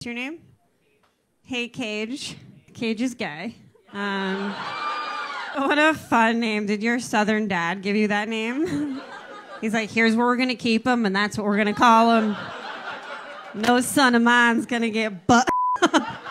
your name? Hey, Cage. Cage is gay. What a fun name. Did your southern dad give you that name? He's like, here's where we're going to keep him, and that's what we're going to call him. No son of mine's going to get butt.